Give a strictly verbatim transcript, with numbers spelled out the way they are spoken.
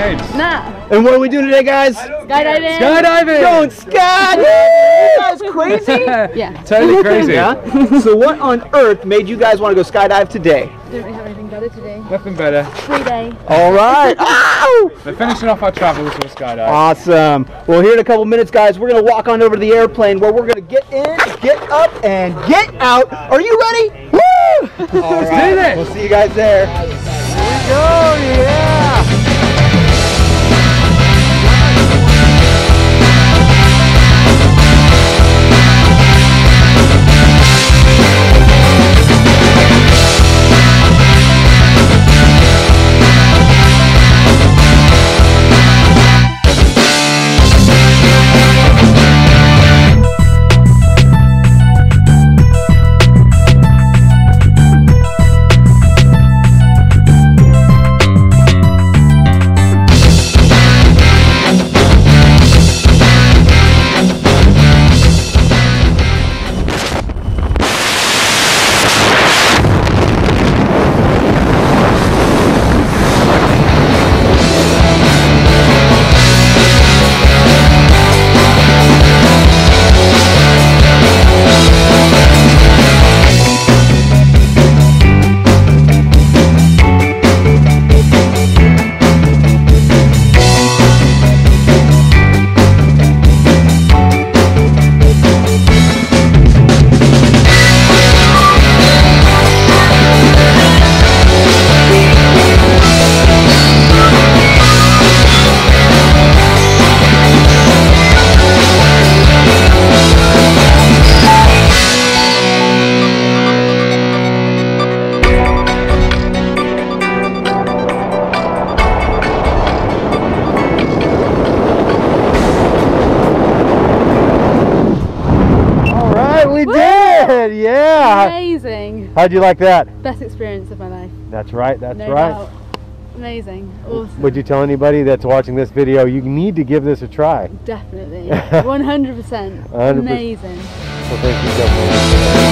rides. Nah. And what are we doing today, guys? Skydiving. Skydiving. Going skydiving! You guys crazy? Yeah. Totally crazy. Yeah? So what on earth made you guys want to go skydive today? Don't we have anything better today? Nothing better. Free day. All right. Ow! We're finishing off our travels with a skydive. Awesome. Well, here in a couple minutes, guys, we're going to walk on over to the airplane where we're going to get in, get up, and get out. Are you ready? Woo! All Let's right. do this. We'll see you guys there. Here we go. Yeah. Yeah. Amazing. How'd you like that? Best experience of my life. That's right. That's No right. doubt. Amazing. Awesome. Would you tell anybody that's watching this video you need to give this a try? Definitely. one hundred percent. one hundred percent. Amazing. Well, thank you so much.